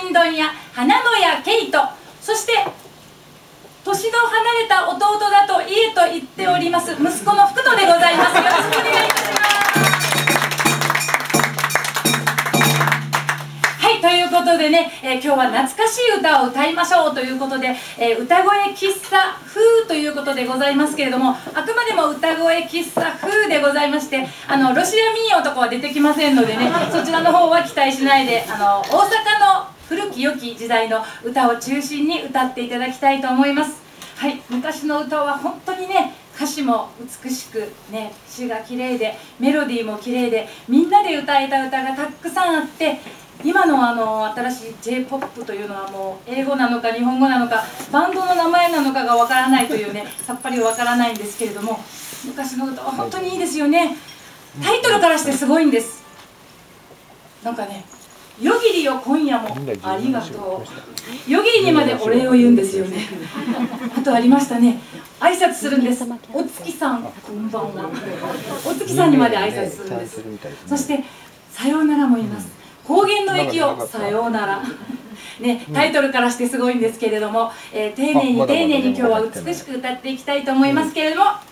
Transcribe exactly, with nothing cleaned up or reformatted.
ちんどん屋花野屋ケイト、そして年の離れた弟だと家と言っております息子の福人でございます。よろしくお願いいたします。はい、ということでね、えー、今日は懐かしい歌を歌いましょうということで、えー、歌声喫茶風ということでございますけれども、あくまでも歌声喫茶風でございまして、あのロシア民謡とかは出てきませんのでね、そちらの方は期待しないで、あの大阪の古き良き時代の歌を中心に歌っていただきたいと思います。はい、昔の歌は本当にね、歌詞も美しくね、詞が綺麗でメロディーも綺麗で、みんなで歌えた歌がたくさんあって、今のあの新しい ジェイポップ というのはもう英語なのか日本語なのかバンドの名前なのかがわからないというね、さっぱりわからないんですけれども、昔の歌は本当にいいですよね。タイトルからしてすごいんです。なんかね、夜霧よ今夜もありがとう、夜霧にまでお礼を言うんですよね。あとありましたね、挨拶するんです。お月さんこんばんは、お月さんにまで挨拶するんです。そしてさようならも言います。高原の駅をさようならね、タイトルからしてすごいんですけれども、えー、丁寧に丁寧に今日は美しく歌っていきたいと思いますけれども、